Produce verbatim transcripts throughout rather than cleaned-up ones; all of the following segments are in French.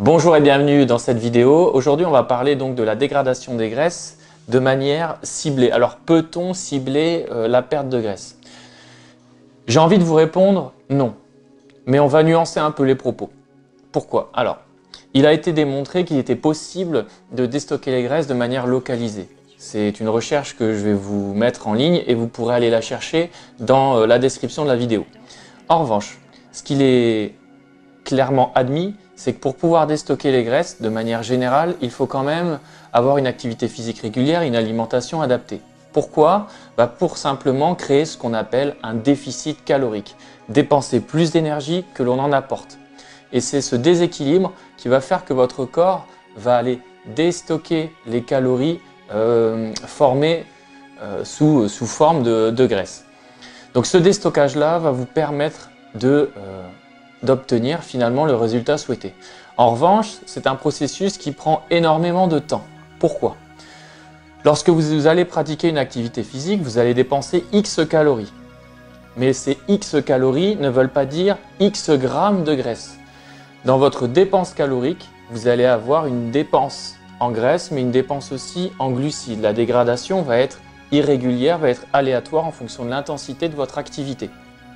Bonjour et bienvenue dans cette vidéo. Aujourd'hui, on va parler donc de la dégradation des graisses de manière ciblée. Alors, peut-on cibler euh, la perte de graisse? J'ai envie de vous répondre non, mais on va nuancer un peu les propos. Pourquoi? Alors, il a été démontré qu'il était possible de déstocker les graisses de manière localisée. C'est une recherche que je vais vous mettre en ligne et vous pourrez aller la chercher dans la description de la vidéo. En revanche, ce qu'il est clairement admis, c'est que pour pouvoir déstocker les graisses, de manière générale, il faut quand même avoir une activité physique régulière et une alimentation adaptée. Pourquoi? Bah pour simplement créer ce qu'on appelle un déficit calorique, dépenser plus d'énergie que l'on en apporte. Et c'est ce déséquilibre qui va faire que votre corps va aller déstocker les calories euh, formées euh, sous, sous forme de, de graisse. Donc ce déstockage-là va vous permettre de euh, d'obtenir finalement le résultat souhaité. En revanche, c'est un processus qui prend énormément de temps. Pourquoi? Lorsque vous allez pratiquer une activité physique, vous allez dépenser X calories. Mais ces X calories ne veulent pas dire X grammes de graisse. Dans votre dépense calorique, vous allez avoir une dépense en graisse, mais une dépense aussi en glucides. La dégradation va être irrégulière, va être aléatoire en fonction de l'intensité de votre activité.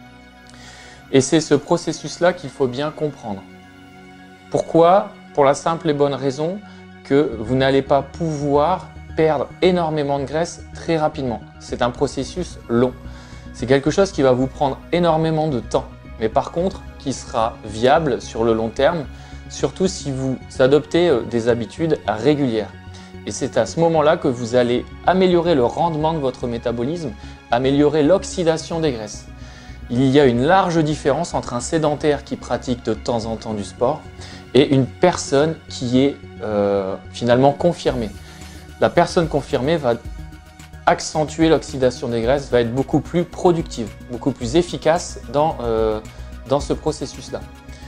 Et c'est ce processus-là qu'il faut bien comprendre. Pourquoi? Pour la simple et bonne raison que vous n'allez pas pouvoir perdre énormément de graisse très rapidement. C'est un processus long. C'est quelque chose qui va vous prendre énormément de temps, mais par contre qui sera viable sur le long terme, surtout si vous adoptez des habitudes régulières. Et c'est à ce moment-là que vous allez améliorer le rendement de votre métabolisme, améliorer l'oxydation des graisses. Il y a une large différence entre un sédentaire qui pratique de temps en temps du sport et une personne qui est euh, finalement confirmée. La personne confirmée va accentuer l'oxydation des graisses, va être beaucoup plus productive, beaucoup plus efficace dans, euh, dans ce processus-là.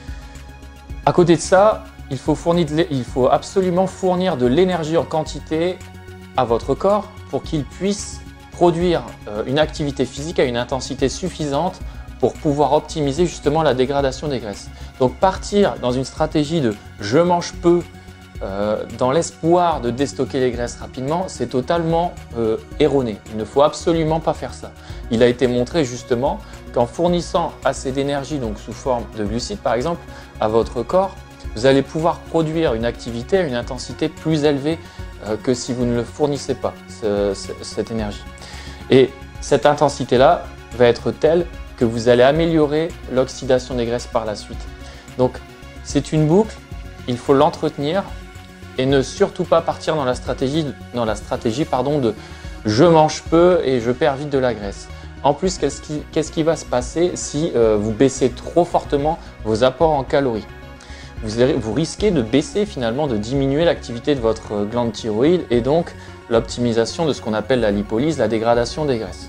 À côté de ça, il faut, fournir de il faut absolument fournir de l'énergie en quantité à votre corps pour qu'il puisse produire une activité physique à une intensité suffisante pour pouvoir optimiser justement la dégradation des graisses. Donc partir dans une stratégie de « je mange peu » euh, dans l'espoir de déstocker les graisses rapidement, c'est totalement euh, erroné. Il ne faut absolument pas faire ça. Il a été montré justement qu'en fournissant assez d'énergie, donc sous forme de glucides par exemple, à votre corps, vous allez pouvoir produire une activité à une intensité plus élevée euh, que si vous ne le fournissez pas, ce, ce, cette énergie. Et cette intensité-là va être telle que vous allez améliorer l'oxydation des graisses par la suite. Donc, c'est une boucle, il faut l'entretenir et ne surtout pas partir dans la stratégie, dans la stratégie pardon, de « je mange peu et je perds vite de la graisse ». En plus, qu'est-ce qui, qu'est-ce qui va se passer si euh, vous baissez trop fortement vos apports en calories? Vous, vous risquez de baisser finalement, de diminuer l'activité de votre glande thyroïde et donc l'optimisation de ce qu'on appelle la lipolyse, la dégradation des graisses.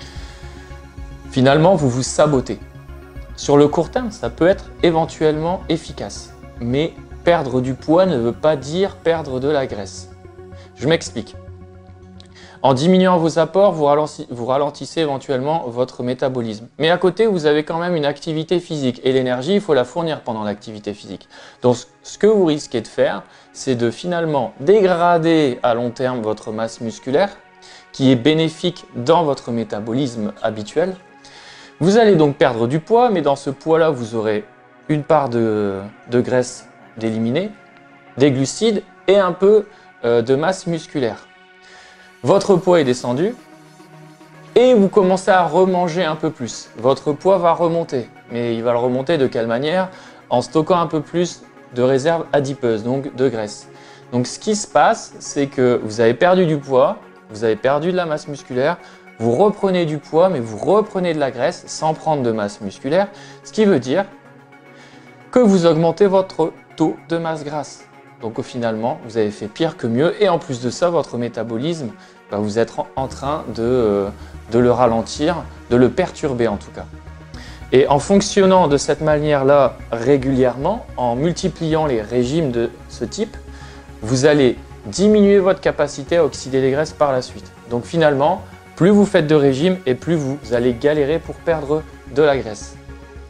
Finalement, vous vous sabotez. Sur le court terme, ça peut être éventuellement efficace, mais perdre du poids ne veut pas dire perdre de la graisse. Je m'explique. En diminuant vos apports, vous ralentissez, vous ralentissez éventuellement votre métabolisme. Mais à côté, vous avez quand même une activité physique et l'énergie, il faut la fournir pendant l'activité physique. Donc, ce que vous risquez de faire, c'est de finalement dégrader à long terme votre masse musculaire, qui est bénéfique dans votre métabolisme habituel. Vous allez donc perdre du poids, mais dans ce poids-là, vous aurez une part de, de graisse d'éliminer, des glucides et un peu euh, de masse musculaire. Votre poids est descendu et vous commencez à remanger un peu plus. Votre poids va remonter, mais il va le remonter de quelle manière? En stockant un peu plus de réserves adipeuses, donc de graisse. Donc ce qui se passe, c'est que vous avez perdu du poids, vous avez perdu de la masse musculaire, vous reprenez du poids, mais vous reprenez de la graisse sans prendre de masse musculaire, ce qui veut dire que vous augmentez votre taux de masse grasse. Donc finalement, vous avez fait pire que mieux et en plus de ça, votre métabolisme, bah, vous êtes en train de, euh, de le ralentir, de le perturber en tout cas. Et en fonctionnant de cette manière-là régulièrement, en multipliant les régimes de ce type, vous allez diminuer votre capacité à oxyder les graisses par la suite. Donc finalement, plus vous faites de régime et plus vous allez galérer pour perdre de la graisse.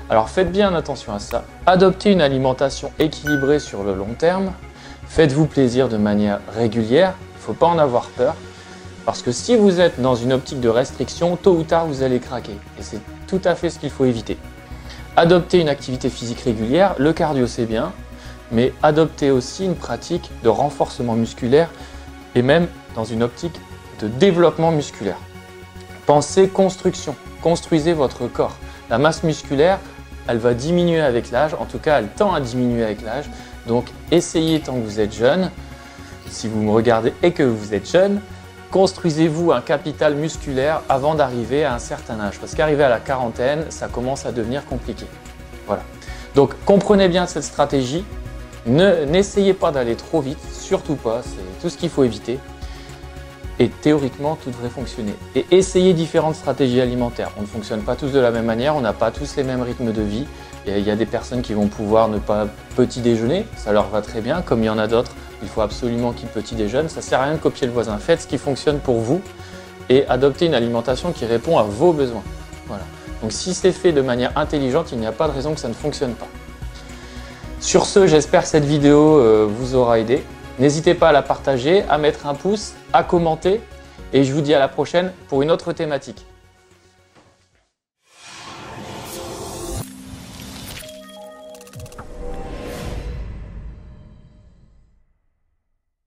Alors faites bien attention à ça. Adoptez une alimentation équilibrée sur le long terme. Faites-vous plaisir de manière régulière. Il ne faut pas en avoir peur. Parce que si vous êtes dans une optique de restriction, tôt ou tard, vous allez craquer. Et c'est tout à fait ce qu'il faut éviter. Adoptez une activité physique régulière. Le cardio, c'est bien. Mais adoptez aussi une pratique de renforcement musculaire et même dans une optique de développement musculaire. Pensez construction. Construisez votre corps. La masse musculaire, elle va diminuer avec l'âge. En tout cas, elle tend à diminuer avec l'âge. Donc, essayez tant que vous êtes jeune. Si vous me regardez et que vous êtes jeune, construisez-vous un capital musculaire avant d'arriver à un certain âge. Parce qu'arriver à la quarantaine, ça commence à devenir compliqué. Voilà. Donc, comprenez bien cette stratégie. Ne, n'essayez pas d'aller trop vite, surtout pas. C'est tout ce qu'il faut éviter. Et théoriquement, tout devrait fonctionner. Et essayez différentes stratégies alimentaires. On ne fonctionne pas tous de la même manière, on n'a pas tous les mêmes rythmes de vie. Et il y a des personnes qui vont pouvoir ne pas petit déjeuner, ça leur va très bien, comme il y en a d'autres, il faut absolument qu'ils petit déjeunent. Ça ne sert à rien de copier le voisin. Faites ce qui fonctionne pour vous et adoptez une alimentation qui répond à vos besoins. Voilà. Donc si c'est fait de manière intelligente, il n'y a pas de raison que ça ne fonctionne pas. Sur ce, j'espère que cette vidéo euh, vous aura aidé. N'hésitez pas à la partager, à mettre un pouce, à commenter et je vous dis à la prochaine pour une autre thématique.